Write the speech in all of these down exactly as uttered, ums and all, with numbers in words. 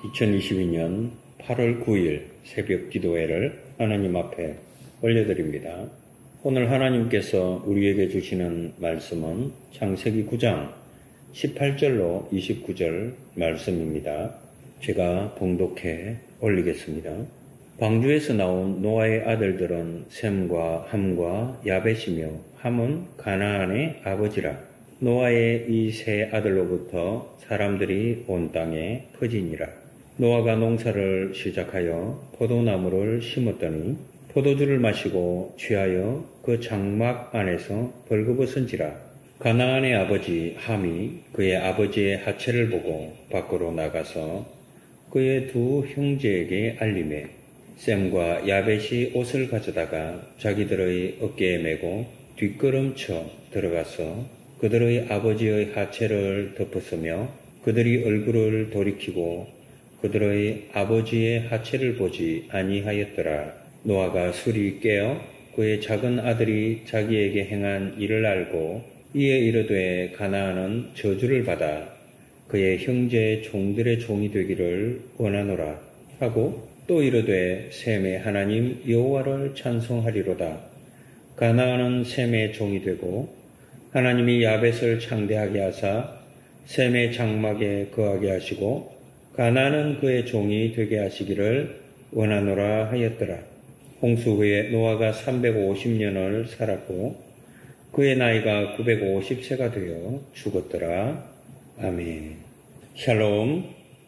이천이십이 년 팔월 구일 새벽 기도회를 하나님 앞에 올려드립니다. 오늘 하나님께서 우리에게 주시는 말씀은 창세기 구 장 십팔 절로 이십구 절 말씀입니다. 제가 봉독해 올리겠습니다. 방주에서 나온 노아의 아들들은 셈과 함과 야벳이며 함은 가나안의 아버지라. 노아의 이 세 아들로부터 사람들이 온 땅에 퍼지니라. 노아가 농사를 시작하여 포도나무를 심었더니 포도주를 마시고 취하여 그 장막 안에서 벌거벗은지라. 가나안의 아버지 함이 그의 아버지의 하체를 보고 밖으로 나가서 그의 두 형제에게 알림해 셈과 야벳이 옷을 가져다가 자기들의 어깨에 메고 뒷걸음쳐 들어가서 그들의 아버지의 하체를 덮었으며 그들이 얼굴을 돌이키고 그들의 아버지의 하체를 보지 아니하였더라. 노아가 술이 깨어 그의 작은 아들이 자기에게 행한 일을 알고 이에 이르되 가나안은 저주를 받아 그의 형제의 종들의 종이 되기를 원하노라 하고 또 이르되 셈의 하나님 여호와를 찬송하리로다. 가나안은 셈의 종이 되고 하나님이 야벳을 창대하게 하사 셈의 장막에 거하게 하시고 가나안은 그의 종이 되게 하시기를 원하노라 하였더라. 홍수 후에 노아가 삼백오십 년을 살았고 그의 나이가 구백오십 세가 되어 죽었더라. 아멘. 샬롬.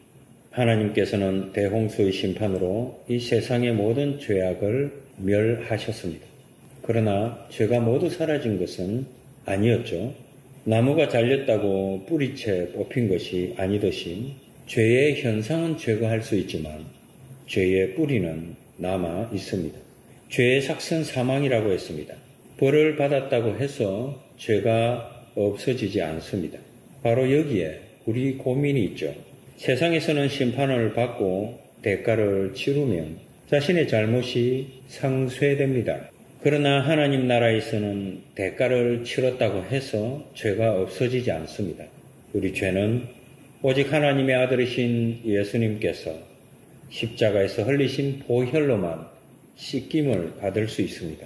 하나님께서는 대홍수의 심판으로 이 세상의 모든 죄악을 멸하셨습니다. 그러나 죄가 모두 사라진 것은 아니었죠. 나무가 잘렸다고 뿌리채 뽑힌 것이 아니듯이 죄의 현상은 제거할 수 있지만 죄의 뿌리는 남아 있습니다. 죄의 삭은 사망이라고 했습니다. 벌을 받았다고 해서 죄가 없어지지 않습니다. 바로 여기에 우리 고민이 있죠. 세상에서는 심판을 받고 대가를 치르면 자신의 잘못이 상쇄됩니다. 그러나 하나님 나라에서는 대가를 치렀다고 해서 죄가 없어지지 않습니다. 우리 죄는 오직 하나님의 아들이신 예수님께서 십자가에서 흘리신 보혈로만 씻김을 받을 수 있습니다.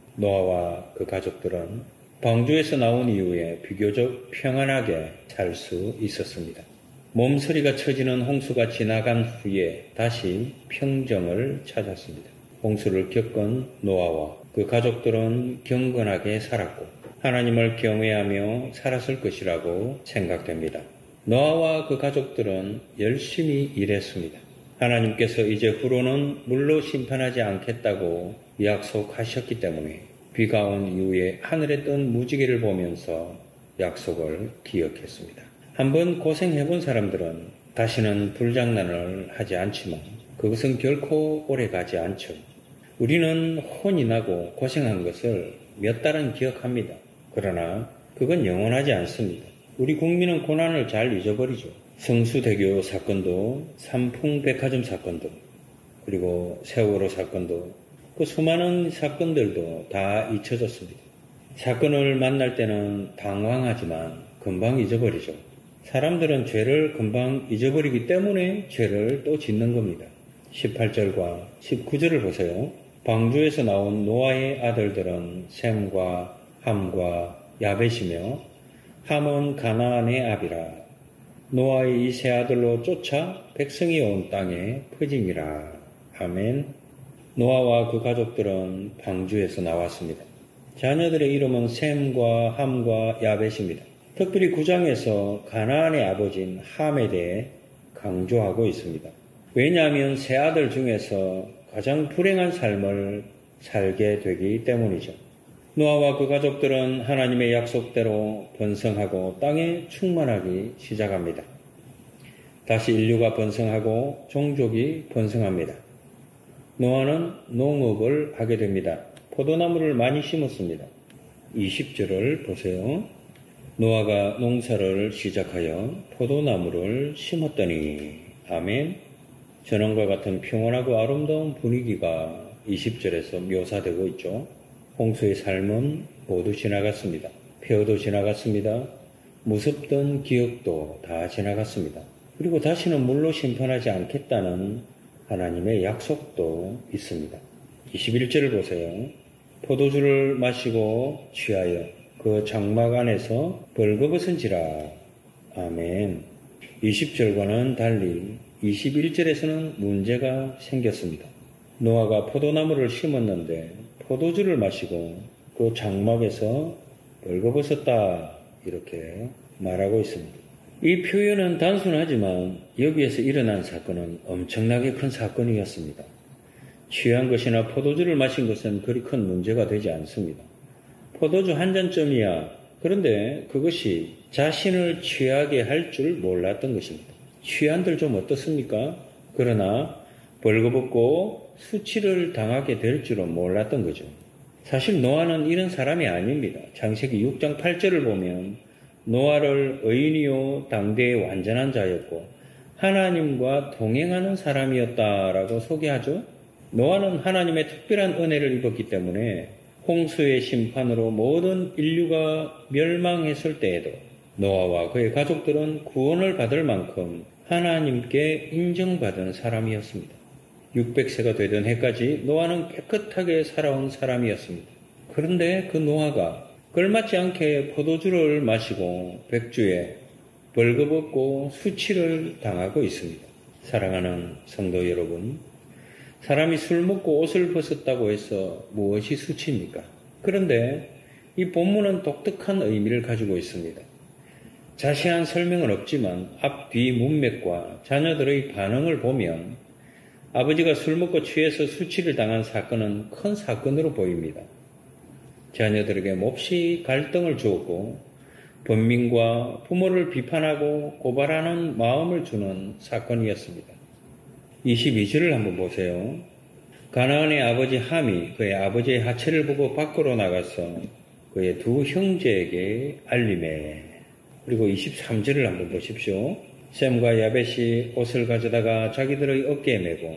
노아와 그 가족들은 방주에서 나온 이후에 비교적 평안하게 살 수 있었습니다. 몸서리가 쳐지는 홍수가 지나간 후에 다시 평정을 찾았습니다. 홍수를 겪은 노아와 그 가족들은 경건하게 살았고 하나님을 경외하며 살았을 것이라고 생각됩니다. 노아와 그 가족들은 열심히 일했습니다. 하나님께서 이제 후로는 물로 심판하지 않겠다고 약속하셨기 때문에 비가 온 이후에 하늘에 뜬 무지개를 보면서 약속을 기억했습니다. 한번 고생해본 사람들은 다시는 불장난을 하지 않지만 그것은 결코 오래가지 않죠. 우리는 혼이 나고 고생한 것을 몇 달은 기억합니다. 그러나 그건 영원하지 않습니다. 우리 국민은 고난을 잘 잊어버리죠. 성수대교 사건도 삼풍백화점 사건도 그리고 세월호 사건도 그 수많은 사건들도 다 잊혀졌습니다. 사건을 만날 때는 당황하지만 금방 잊어버리죠. 사람들은 죄를 금방 잊어버리기 때문에 죄를 또 짓는 겁니다. 십팔 절과 십구 절을 보세요. 방주에서 나온 노아의 아들들은 셈과 함과 야벳이며 함은 가나안의 아비라. 노아의 이 세 아들로 쫓아 백성이 온 땅에 퍼짐이라. 아멘. 노아와 그 가족들은 방주에서 나왔습니다. 자녀들의 이름은 셈과 함과 야벳입니다. 특별히 구 장에서 가나안의 아버지인 함에 대해 강조하고 있습니다. 왜냐하면 세 아들 중에서 가장 불행한 삶을 살게 되기 때문이죠. 노아와 그 가족들은 하나님의 약속대로 번성하고 땅에 충만하기 시작합니다. 다시 인류가 번성하고 종족이 번성합니다. 노아는 농업을 하게 됩니다. 포도나무를 많이 심었습니다. 이십 절을 보세요. 노아가 농사를 시작하여 포도나무를 심었더니 아멘. 전원과 같은 평온하고 아름다운 분위기가 이십 절에서 묘사되고 있죠. 홍수의 삶은 모두 지나갔습니다. 폐허도 지나갔습니다. 무섭던 기억도 다 지나갔습니다. 그리고 다시는 물로 심판하지 않겠다는 하나님의 약속도 있습니다. 이십일 절을 보세요. 포도주를 마시고 취하여 그 장막 안에서 벌거벗은지라. 아멘. 이십 절과는 달리 이십일 절에서는 문제가 생겼습니다. 노아가 포도나무를 심었는데 포도주를 마시고 그 장막에서 벌거벗었다, 이렇게 말하고 있습니다. 이 표현은 단순하지만 여기에서 일어난 사건은 엄청나게 큰 사건이었습니다. 취한 것이나 포도주를 마신 것은 그리 큰 문제가 되지 않습니다. 포도주 한 잔쯤이야. 그런데 그것이 자신을 취하게 할 줄 몰랐던 것입니다. 취한들 좀 어떻습니까? 그러나 벌거벗고 수치를 당하게 될 줄은 몰랐던 거죠. 사실 노아는 이런 사람이 아닙니다. 창세기 육 장 팔 절을 보면 노아를 의인이요 당대의 완전한 자였고 하나님과 동행하는 사람이었다라고 소개하죠. 노아는 하나님의 특별한 은혜를 입었기 때문에 홍수의 심판으로 모든 인류가 멸망했을 때에도 노아와 그의 가족들은 구원을 받을 만큼 하나님께 인정받은 사람이었습니다. 육백 세가 되던 해까지 노아는 깨끗하게 살아온 사람이었습니다. 그런데 그 노아가 걸맞지 않게 포도주를 마시고 백주에 벌거벗고 수치를 당하고 있습니다. 사랑하는 성도 여러분, 사람이 술 먹고 옷을 벗었다고 해서 무엇이 수치입니까? 그런데 이 본문은 독특한 의미를 가지고 있습니다. 자세한 설명은 없지만 앞뒤 문맥과 자녀들의 반응을 보면 아버지가 술 먹고 취해서 수치를 당한 사건은 큰 사건으로 보입니다. 자녀들에게 몹시 갈등을 주었고 번민과 부모를 비판하고 고발하는 마음을 주는 사건이었습니다. 이십이 절을 한번 보세요. 가나안의 아버지 함이 그의 아버지의 하체를 보고 밖으로 나가서 그의 두 형제에게 알리매. 그리고 이십삼 절을 한번 보십시오. 셈과 야벳이 옷을 가져다가 자기들의 어깨에 메고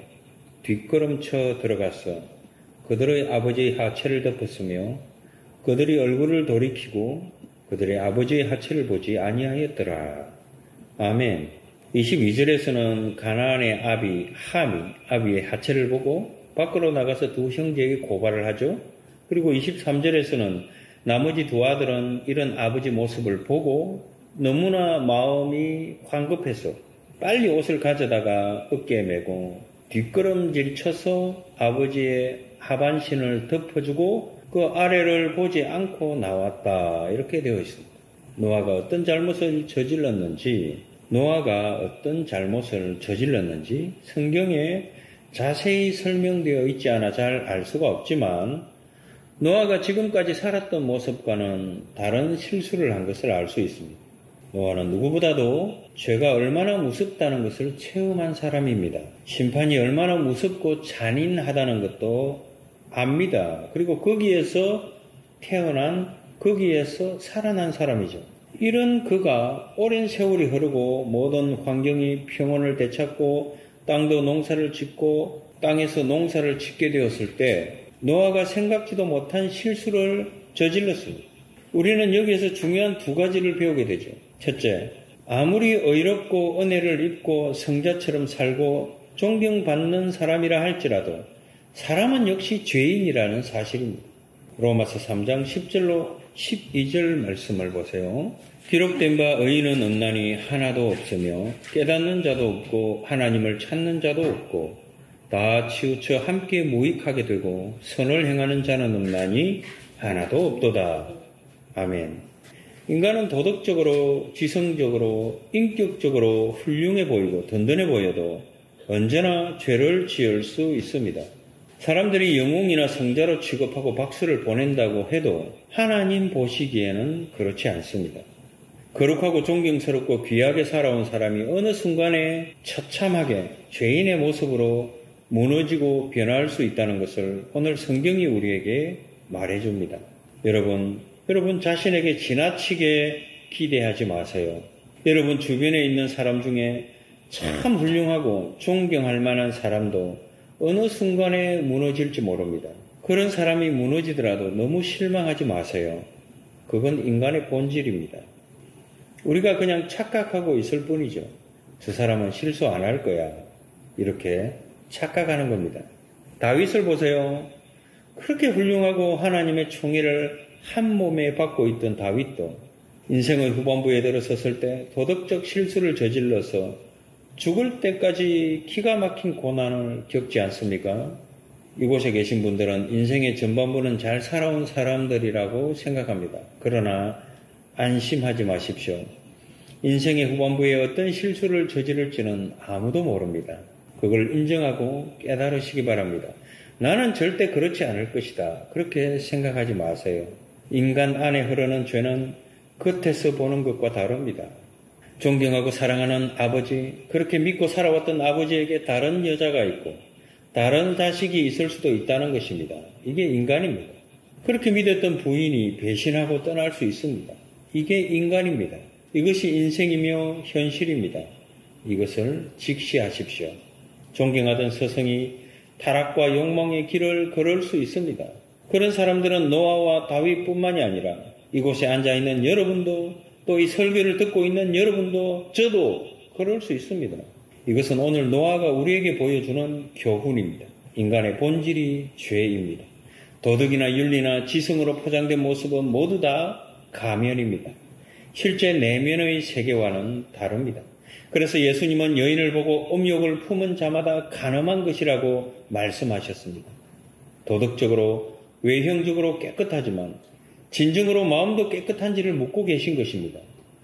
뒷걸음쳐 들어가서 그들의 아버지의 하체를 덮었으며 그들이 얼굴을 돌이키고 그들의 아버지의 하체를 보지 아니하였더라. 아멘. 이십이 절에서는 가나안의 아비 함이 아비의 하체를 보고 밖으로 나가서 두 형제에게 고발을 하죠. 그리고 이십삼 절에서는 나머지 두 아들은 이런 아버지 모습을 보고 너무나 마음이 황급해서 빨리 옷을 가져다가 어깨에 메고 뒷걸음질 쳐서 아버지의 하반신을 덮어주고 그 아래를 보지 않고 나왔다, 이렇게 되어 있습니다. 노아가 어떤 잘못을 저질렀는지 노아가 어떤 잘못을 저질렀는지 성경에 자세히 설명되어 있지 않아 잘 알 수가 없지만 노아가 지금까지 살았던 모습과는 다른 실수를 한 것을 알 수 있습니다. 노아는 누구보다도 죄가 얼마나 무섭다는 것을 체험한 사람입니다. 심판이 얼마나 무섭고 잔인하다는 것도 압니다. 그리고 거기에서 태어난, 거기에서 살아난 사람이죠. 이런 그가 오랜 세월이 흐르고 모든 환경이 평온을 되찾고 땅도 농사를 짓고 땅에서 농사를 짓게 되었을 때 노아가 생각지도 못한 실수를 저질렀습니다. 우리는 여기에서 중요한 두 가지를 배우게 되죠. 첫째, 아무리 의롭고 은혜를 입고 성자처럼 살고 존경받는 사람이라 할지라도 사람은 역시 죄인이라는 사실입니다. 로마서 삼 장 십 절로 십이 절 말씀을 보세요. 기록된 바 의인은 없나니 하나도 없으며 깨닫는 자도 없고 하나님을 찾는 자도 없고 다 치우쳐 함께 무익하게 되고 선을 행하는 자는 없나니 하나도 없도다. 아멘. 인간은 도덕적으로, 지성적으로, 인격적으로 훌륭해 보이고 든든해 보여도 언제나 죄를 지을 수 있습니다. 사람들이 영웅이나 성자로 취급하고 박수를 보낸다고 해도 하나님 보시기에는 그렇지 않습니다. 거룩하고 존경스럽고 귀하게 살아온 사람이 어느 순간에 처참하게 죄인의 모습으로 무너지고 변화할 수 있다는 것을 오늘 성경이 우리에게 말해줍니다. 여러분, 여러분 자신에게 지나치게 기대하지 마세요. 여러분 주변에 있는 사람 중에 참 훌륭하고 존경할 만한 사람도 어느 순간에 무너질지 모릅니다. 그런 사람이 무너지더라도 너무 실망하지 마세요. 그건 인간의 본질입니다. 우리가 그냥 착각하고 있을 뿐이죠. 저 사람은 실수 안 할 거야. 이렇게 착각하는 겁니다. 다윗을 보세요. 그렇게 훌륭하고 하나님의 총애를 한 몸에 받고 있던 다윗도 인생의 후반부에 들어섰을 때 도덕적 실수를 저질러서 죽을 때까지 기가 막힌 고난을 겪지 않습니까? 이곳에 계신 분들은 인생의 전반부는 잘 살아온 사람들이라고 생각합니다. 그러나 안심하지 마십시오. 인생의 후반부에 어떤 실수를 저지를지는 아무도 모릅니다. 그걸 인정하고 깨달으시기 바랍니다. 나는 절대 그렇지 않을 것이다. 그렇게 생각하지 마세요. 인간 안에 흐르는 죄는 겉에서 보는 것과 다릅니다. 존경하고 사랑하는 아버지, 그렇게 믿고 살아왔던 아버지에게 다른 여자가 있고 다른 자식이 있을 수도 있다는 것입니다. 이게 인간입니다. 그렇게 믿었던 부인이 배신하고 떠날 수 있습니다. 이게 인간입니다. 이것이 인생이며 현실입니다. 이것을 직시하십시오. 존경하던 스승이 타락과 욕망의 길을 걸을 수 있습니다. 그런 사람들은 노아와 다윗뿐만이 아니라 이곳에 앉아있는 여러분도 또 이 설교를 듣고 있는 여러분도 저도 그럴 수 있습니다. 이것은 오늘 노아가 우리에게 보여주는 교훈입니다. 인간의 본질이 죄입니다. 도덕이나 윤리나 지성으로 포장된 모습은 모두 다 가면입니다. 실제 내면의 세계와는 다릅니다. 그래서 예수님은 여인을 보고 음욕을 품은 자마다 간음한 것이라고 말씀하셨습니다. 도덕적으로 외형적으로 깨끗하지만 진정으로 마음도 깨끗한지를 묻고 계신 것입니다.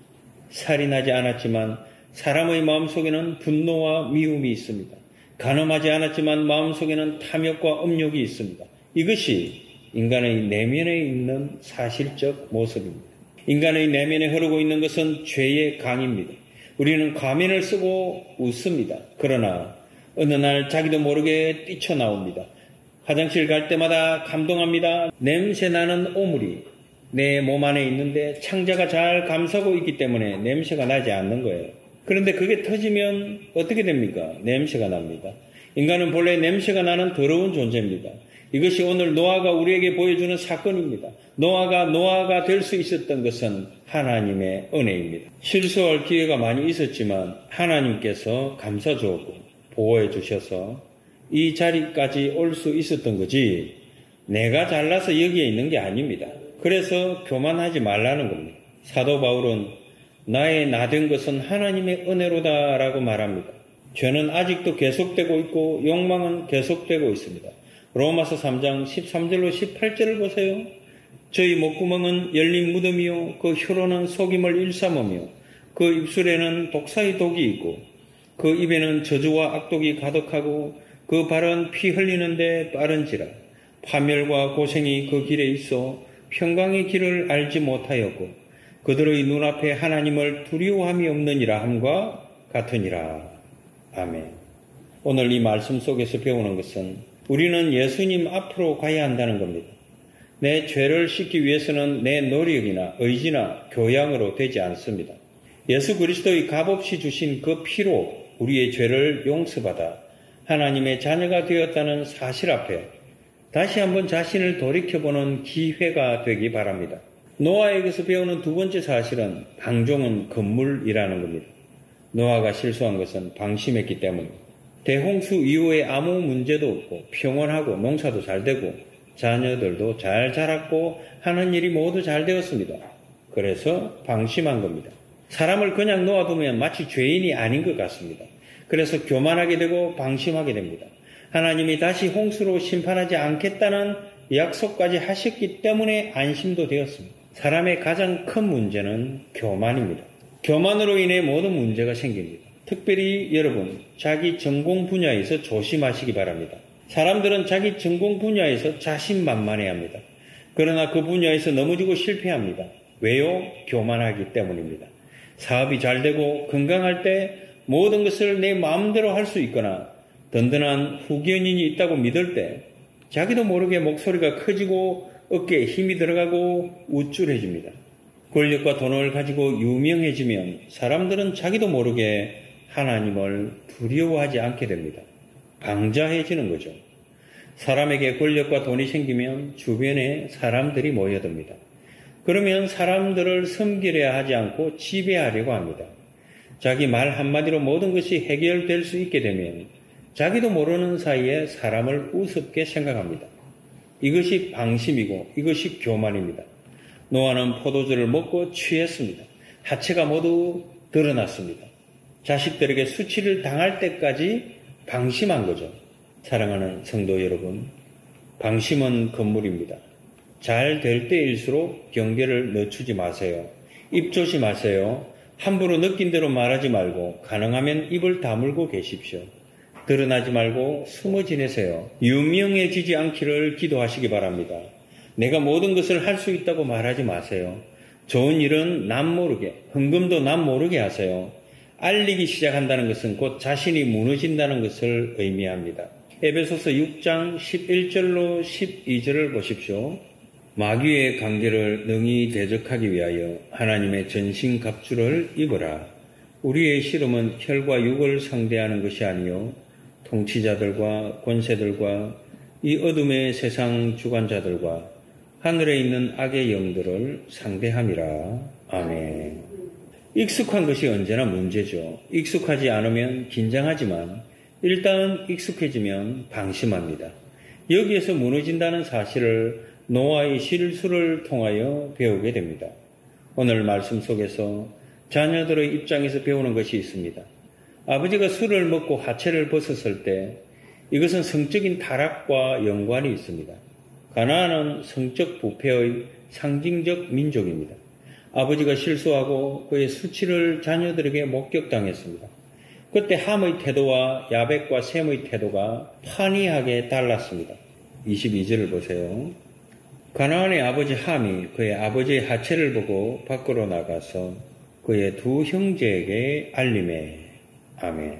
살인하지 않았지만 사람의 마음속에는 분노와 미움이 있습니다. 간음하지 않았지만 마음속에는 탐욕과 음욕이 있습니다. 이것이 인간의 내면에 있는 사실적 모습입니다. 인간의 내면에 흐르고 있는 것은 죄의 강입니다. 우리는 가면을 쓰고 웃습니다. 그러나 어느 날 자기도 모르게 뛰쳐나옵니다. 화장실 갈 때마다 감동합니다. 냄새나는 오물이 내 몸 안에 있는데 창자가 잘 감싸고 있기 때문에 냄새가 나지 않는 거예요. 그런데 그게 터지면 어떻게 됩니까? 냄새가 납니다. 인간은 본래 냄새가 나는 더러운 존재입니다. 이것이 오늘 노아가 우리에게 보여주는 사건입니다. 노아가 노아가 될 수 있었던 것은 하나님의 은혜입니다. 실수할 기회가 많이 있었지만 하나님께서 감싸주었고 보호해 주셔서 이 자리까지 올 수 있었던 거지 내가 잘나서 여기에 있는 게 아닙니다. 그래서 교만하지 말라는 겁니다. 사도 바울은 나의 나된 것은 하나님의 은혜로다라고 말합니다. 죄는 아직도 계속되고 있고 욕망은 계속되고 있습니다. 로마서 삼 장 십삼 절로 십팔 절을 보세요. 저희 목구멍은 열린 무덤이요 그 혀로는 속임을 일삼으며 그 입술에는 독사의 독이 있고 그 입에는 저주와 악독이 가득하고 그 발은 피 흘리는데 빠른지라 파멸과 고생이 그 길에 있어 평강의 길을 알지 못하였고 그들의 눈앞에 하나님을 두려워함이 없느니라 함과 같으니라. 아멘. 오늘 이 말씀 속에서 배우는 것은 우리는 예수님 앞으로 가야 한다는 겁니다. 내 죄를 씻기 위해서는 내 노력이나 의지나 교양으로 되지 않습니다. 예수 그리스도의 값없이 주신 그 피로 우리의 죄를 용서받아 하나님의 자녀가 되었다는 사실 앞에 다시 한번 자신을 돌이켜보는 기회가 되기 바랍니다. 노아에게서 배우는 두 번째 사실은 방종은 금물이라는 겁니다. 노아가 실수한 것은 방심했기 때문입니다. 대홍수 이후에 아무 문제도 없고 평온하고 농사도 잘 되고 자녀들도 잘 자랐고 하는 일이 모두 잘 되었습니다. 그래서 방심한 겁니다. 사람을 그냥 놓아두면 마치 죄인이 아닌 것 같습니다. 그래서 교만하게 되고 방심하게 됩니다. 하나님이 다시 홍수로 심판하지 않겠다는 약속까지 하셨기 때문에 안심도 되었습니다. 사람의 가장 큰 문제는 교만입니다. 교만으로 인해 모든 문제가 생깁니다. 특별히 여러분, 자기 전공 분야에서 조심하시기 바랍니다. 사람들은 자기 전공 분야에서 자신만만해 합니다. 그러나 그 분야에서 넘어지고 실패합니다. 왜요? 교만하기 때문입니다. 사업이 잘 되고 건강할 때 모든 것을 내 마음대로 할 수 있거나 든든한 후견인이 있다고 믿을 때 자기도 모르게 목소리가 커지고 어깨에 힘이 들어가고 우쭐해집니다. 권력과 돈을 가지고 유명해지면 사람들은 자기도 모르게 하나님을 두려워하지 않게 됩니다. 방자해지는 거죠. 사람에게 권력과 돈이 생기면 주변에 사람들이 모여듭니다. 그러면 사람들을 섬기려 하지 않고 지배하려고 합니다. 자기 말 한마디로 모든 것이 해결될 수 있게 되면 자기도 모르는 사이에 사람을 우습게 생각합니다. 이것이 방심이고 이것이 교만입니다. 노아는 포도주를 먹고 취했습니다. 하체가 모두 드러났습니다. 자식들에게 수치를 당할 때까지 방심한 거죠. 사랑하는 성도 여러분, 방심은 건물입니다. 잘 될 때일수록 경계를 늦추지 마세요. 입 조심하세요. 함부로 느낀 대로 말하지 말고 가능하면 입을 다물고 계십시오. 드러나지 말고 숨어 지내세요. 유명해지지 않기를 기도하시기 바랍니다. 내가 모든 것을 할 수 있다고 말하지 마세요. 좋은 일은 남 모르게, 헌금도 남 모르게 하세요. 알리기 시작한다는 것은 곧 자신이 무너진다는 것을 의미합니다. 에베소서 육 장 십일 절로 십이 절을 보십시오. 마귀의 관계를 능히 대적하기 위하여 하나님의 전신갑주를 입으라. 우리의 씨름은 혈과 육을 상대하는 것이 아니요 통치자들과 권세들과 이 어둠의 세상 주관자들과 하늘에 있는 악의 영들을 상대함이라. 아멘. 익숙한 것이 언제나 문제죠. 익숙하지 않으면 긴장하지만 일단 익숙해지면 방심합니다. 여기에서 무너진다는 사실을 노아의 실수를 통하여 배우게 됩니다. 오늘 말씀 속에서 자녀들의 입장에서 배우는 것이 있습니다. 아버지가 술을 먹고 하체를 벗었을 때 이것은 성적인 타락과 연관이 있습니다. 가나안은 성적 부패의 상징적 민족입니다. 아버지가 실수하고 그의 수치를 자녀들에게 목격당했습니다. 그때 함의 태도와 야벳과 셈의 태도가 판이하게 달랐습니다. 이십이 절을 보세요. 가나안의 아버지 함이 그의 아버지의 하체를 보고 밖으로 나가서 그의 두 형제에게 알림해. 아멘.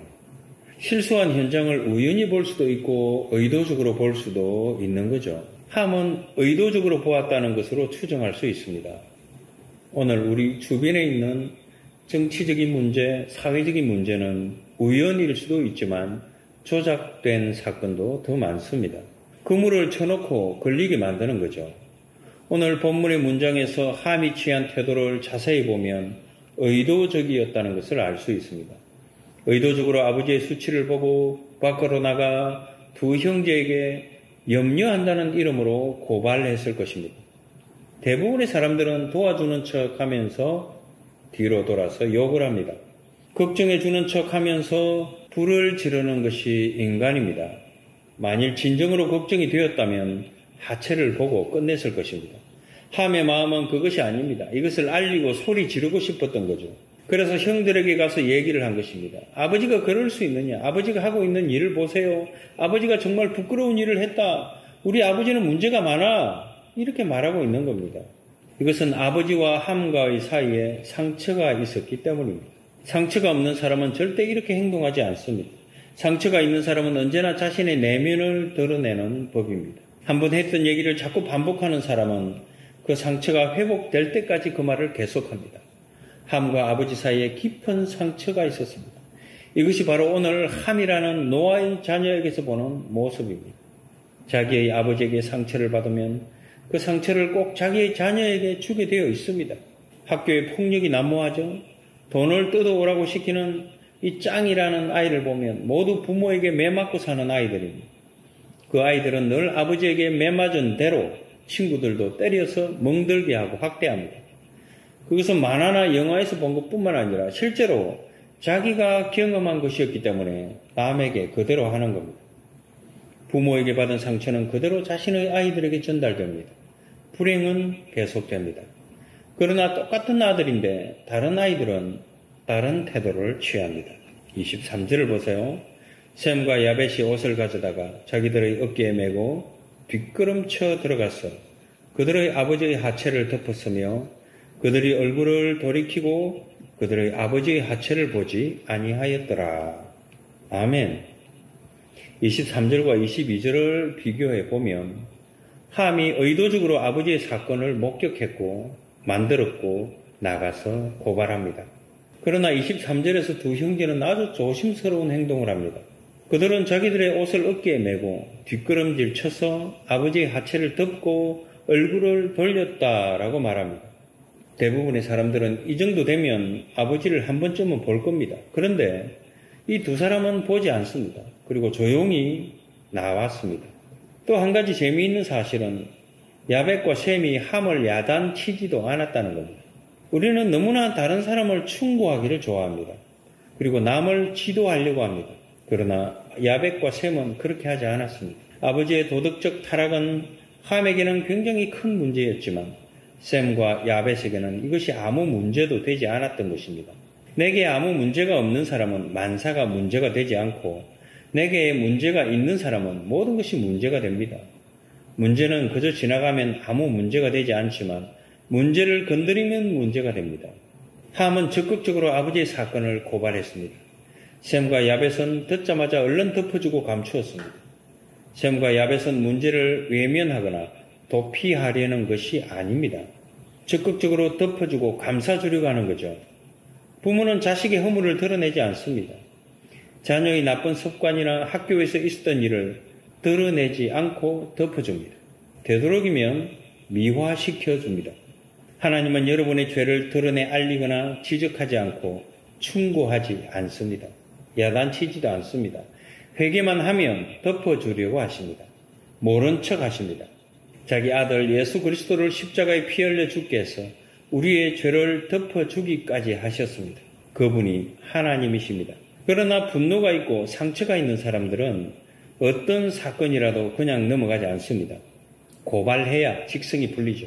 실수한 현장을 우연히 볼 수도 있고 의도적으로 볼 수도 있는 거죠. 함은 의도적으로 보았다는 것으로 추정할 수 있습니다. 오늘 우리 주변에 있는 정치적인 문제, 사회적인 문제는 우연일 수도 있지만 조작된 사건도 더 많습니다. 그물을 쳐놓고 걸리게 만드는 거죠. 오늘 본문의 문장에서 함이 취한 태도를 자세히 보면 의도적이었다는 것을 알 수 있습니다. 의도적으로 아버지의 수치를 보고 밖으로 나가 두 형제에게 염려한다는 이름으로 고발했을 것입니다. 대부분의 사람들은 도와주는 척 하면서 뒤로 돌아서 욕을 합니다. 걱정해 주는 척 하면서 불을 지르는 것이 인간입니다. 만일 진정으로 걱정이 되었다면 하체를 보고 끝냈을 것입니다. 함의 마음은 그것이 아닙니다. 이것을 알리고 소리 지르고 싶었던 거죠. 그래서 형들에게 가서 얘기를 한 것입니다. 아버지가 그럴 수 있느냐? 아버지가 하고 있는 일을 보세요. 아버지가 정말 부끄러운 일을 했다. 우리 아버지는 문제가 많아. 이렇게 말하고 있는 겁니다. 이것은 아버지와 함과의 사이에 상처가 있었기 때문입니다. 상처가 없는 사람은 절대 이렇게 행동하지 않습니다. 상처가 있는 사람은 언제나 자신의 내면을 드러내는 법입니다. 한번 했던 얘기를 자꾸 반복하는 사람은 그 상처가 회복될 때까지 그 말을 계속합니다. 함과 아버지 사이에 깊은 상처가 있었습니다. 이것이 바로 오늘 함이라는 노아의 자녀에게서 보는 모습입니다. 자기의 아버지에게 상처를 받으면 그 상처를 꼭 자기의 자녀에게 주게 되어 있습니다. 학교에 폭력이 난무하죠. 돈을 뜯어오라고 시키는 이 짱이라는 아이를 보면 모두 부모에게 매맞고 사는 아이들입니다. 그 아이들은 늘 아버지에게 매맞은 대로 친구들도 때려서 멍들게 하고 학대합니다. 그것은 만화나 영화에서 본 것뿐만 아니라 실제로 자기가 경험한 것이었기 때문에 남에게 그대로 하는 겁니다. 부모에게 받은 상처는 그대로 자신의 아이들에게 전달됩니다. 불행은 계속됩니다. 그러나 똑같은 아들인데 다른 아이들은 다른 태도를 취합니다. 이십삼 절을 보세요. 셈과 야벳이 옷을 가져다가 자기들의 어깨에 메고 뒷걸음쳐 들어가서 그들의 아버지의 하체를 덮었으며 그들이 얼굴을 돌이키고 그들의 아버지의 하체를 보지 아니하였더라. 아멘. 이십삼 절과 이십이 절을 비교해 보면 함이 의도적으로 아버지의 사건을 목격했고 만들었고 나가서 고발합니다. 그러나 이십삼 절에서 두 형제는 아주 조심스러운 행동을 합니다. 그들은 자기들의 옷을 어깨에 메고 뒷걸음질 쳐서 아버지의 하체를 덮고 얼굴을 돌렸다라고 말합니다. 대부분의 사람들은 이 정도 되면 아버지를 한 번쯤은 볼 겁니다. 그런데 이 두 사람은 보지 않습니다. 그리고 조용히 나왔습니다. 또 한 가지 재미있는 사실은 야벳과 셈이 함을 야단치지도 않았다는 겁니다. 우리는 너무나 다른 사람을 충고하기를 좋아합니다. 그리고 남을 지도하려고 합니다. 그러나 야벳과 셈은 그렇게 하지 않았습니다. 아버지의 도덕적 타락은 함에게는 굉장히 큰 문제였지만 셈과 야벳에게는 이것이 아무 문제도 되지 않았던 것입니다. 내게 아무 문제가 없는 사람은 만사가 문제가 되지 않고 내게 문제가 있는 사람은 모든 것이 문제가 됩니다. 문제는 그저 지나가면 아무 문제가 되지 않지만 문제를 건드리면 문제가 됩니다. 함은 적극적으로 아버지의 사건을 고발했습니다. 셈과 야벳은 듣자마자 얼른 덮어주고 감추었습니다. 셈과 야벳은 문제를 외면하거나 도피하려는 것이 아닙니다. 적극적으로 덮어주고 감싸주려고 하는 거죠. 부모는 자식의 허물을 드러내지 않습니다. 자녀의 나쁜 습관이나 학교에서 있었던 일을 드러내지 않고 덮어줍니다. 되도록이면 미화시켜줍니다. 하나님은 여러분의 죄를 드러내 알리거나 지적하지 않고 충고하지 않습니다. 야단치지도 않습니다. 회개만 하면 덮어주려고 하십니다. 모른 척 하십니다. 자기 아들 예수 그리스도를 십자가에 피 흘려 죽게 해서 우리의 죄를 덮어주기까지 하셨습니다. 그분이 하나님이십니다. 그러나 분노가 있고 상처가 있는 사람들은 어떤 사건이라도 그냥 넘어가지 않습니다. 고발해야 직성이 풀리죠.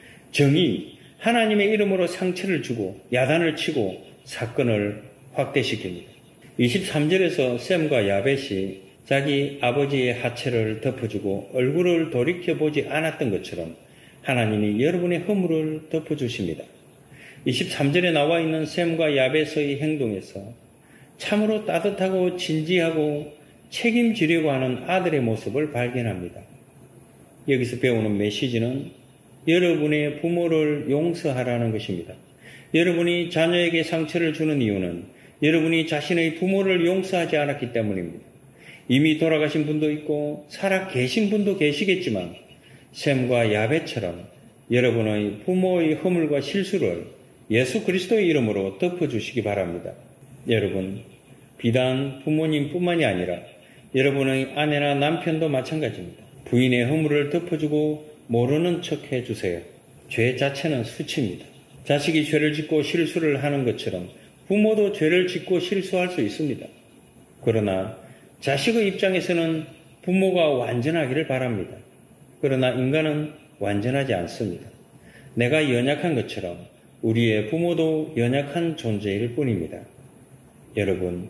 정의, 하나님의 이름으로 상처를 주고 야단을 치고 사건을 확대시킵니다. 이십삼 절에서 셈과 야벳이 자기 아버지의 하체를 덮어주고 얼굴을 돌이켜보지 않았던 것처럼 하나님이 여러분의 허물을 덮어주십니다. 이십삼 절에 나와 있는 셈과 야벳의 행동에서 참으로 따뜻하고 진지하고 책임지려고 하는 아들의 모습을 발견합니다. 여기서 배우는 메시지는 여러분의 부모를 용서하라는 것입니다. 여러분이 자녀에게 상처를 주는 이유는 여러분이 자신의 부모를 용서하지 않았기 때문입니다. 이미 돌아가신 분도 있고 살아 계신 분도 계시겠지만 셈과 야벳처럼 여러분의 부모의 허물과 실수를 예수 그리스도의 이름으로 덮어주시기 바랍니다. 여러분, 비단 부모님뿐만이 아니라 여러분의 아내나 남편도 마찬가지입니다. 부인의 허물을 덮어주고 모르는 척 해주세요. 죄 자체는 수치입니다. 자식이 죄를 짓고 실수를 하는 것처럼 부모도 죄를 짓고 실수할 수 있습니다. 그러나 자식의 입장에서는 부모가 완전하기를 바랍니다. 그러나 인간은 완전하지 않습니다. 내가 연약한 것처럼 우리의 부모도 연약한 존재일 뿐입니다. 여러분,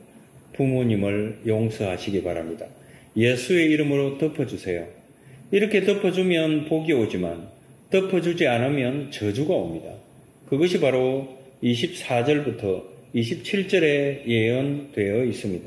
부모님을 용서하시기 바랍니다. 예수의 이름으로 덮어주세요. 이렇게 덮어주면 복이 오지만 덮어주지 않으면 저주가 옵니다. 그것이 바로 이십사 절부터 이십칠 절에 예언되어 있습니다.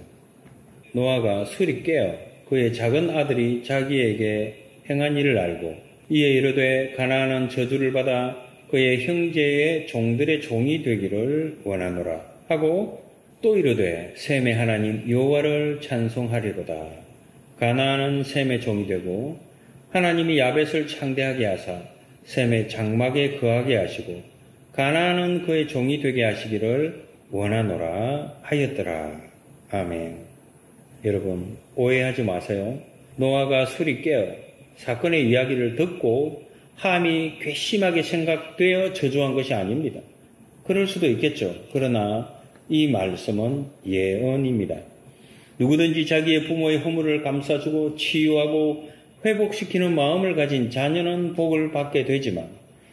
노아가 술이 깨어 그의 작은 아들이 자기에게 행한 일을 알고 이에 이르되 가나안은 저주를 받아 그의 형제의 종들의 종이 되기를 원하노라 하고 또 이르되 셈의 하나님 여호와를 찬송하리로다. 가나안은 셈의 종이 되고 하나님이 야벳을 창대하게 하사 셈의 장막에 거하게 하시고 가나안은 그의 종이 되게 하시기를 원하노라 하였더라. 아멘. 여러분, 오해하지 마세요. 노아가 술이 깨어 사건의 이야기를 듣고 함이 괘씸하게 생각되어 저주한 것이 아닙니다. 그럴 수도 있겠죠. 그러나 이 말씀은 예언입니다. 누구든지 자기의 부모의 허물을 감싸주고 치유하고 회복시키는 마음을 가진 자녀는 복을 받게 되지만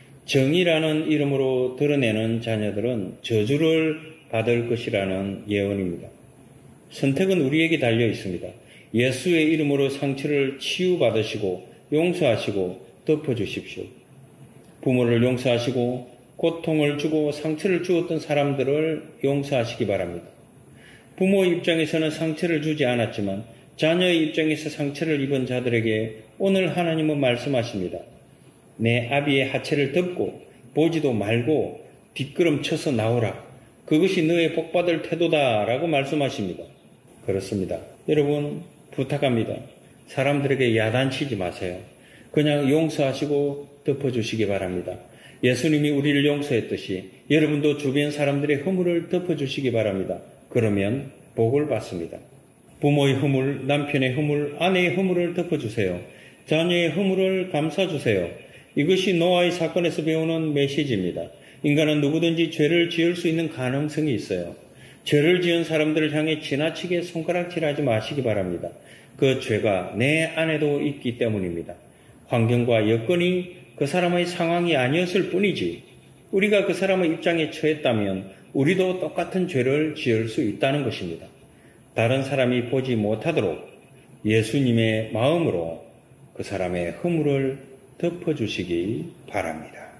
정의라는 이름으로 드러내는 자녀들은 저주를 받을 것이라는 예언입니다. 선택은 우리에게 달려 있습니다. 예수의 이름으로 상처를 치유받으시고 용서하시고 덮어주십시오. 부모를 용서하시고 고통을 주고 상처를 주었던 사람들을 용서하시기 바랍니다. 부모의 입장에서는 상처를 주지 않았지만 자녀의 입장에서 상처를 입은 자들에게 오늘 하나님은 말씀하십니다. 내 아비의 하체를 덮고 보지도 말고 뒷걸음 쳐서 나오라. 그것이 너의 복받을 태도다 라고 말씀하십니다. 그렇습니다. 여러분, 부탁합니다. 사람들에게 야단치지 마세요. 그냥 용서하시고 덮어주시기 바랍니다. 예수님이 우리를 용서했듯이 여러분도 주변 사람들의 허물을 덮어주시기 바랍니다. 그러면 복을 받습니다. 부모의 허물, 남편의 허물, 아내의 허물을 덮어주세요. 자녀의 허물을 감싸주세요. 이것이 노아의 사건에서 배우는 메시지입니다. 인간은 누구든지 죄를 지을 수 있는 가능성이 있어요. 죄를 지은 사람들을 향해 지나치게 손가락질하지 마시기 바랍니다. 그 죄가 내 안에도 있기 때문입니다. 환경과 여건이 그 사람의 상황이 아니었을 뿐이지 우리가 그 사람의 입장에 처했다면 우리도 똑같은 죄를 지을 수 있다는 것입니다. 다른 사람이 보지 못하도록 예수님의 마음으로 그 사람의 허물을 덮어주시기 바랍니다.